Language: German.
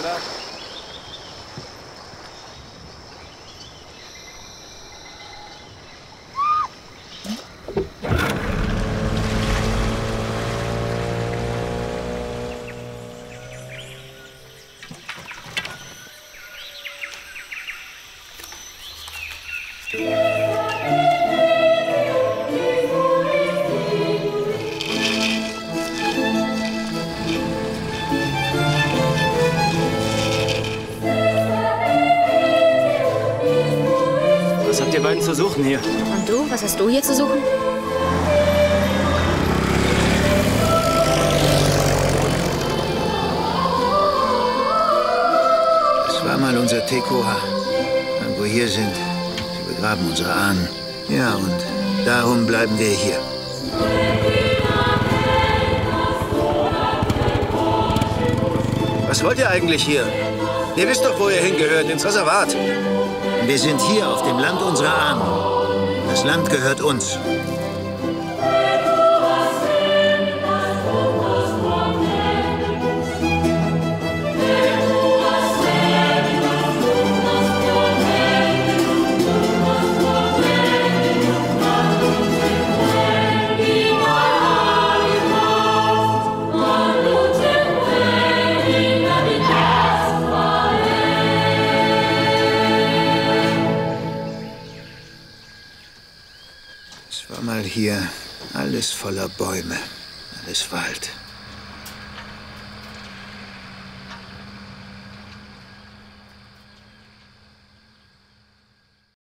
oder? Was habt ihr beiden zu suchen hier? Und du? Was hast du hier zu suchen? Das war mal unser Tekoa. Wenn wir hier sind, sie begraben unsere Ahnen. Ja, und darum bleiben wir hier. Was wollt ihr eigentlich hier? Ihr wisst doch, wo ihr hingehört, ins Reservat. Wir sind hier auf dem Land unserer Ahnen. Das Land gehört uns. Es war mal hier alles voller Bäume, alles Wald.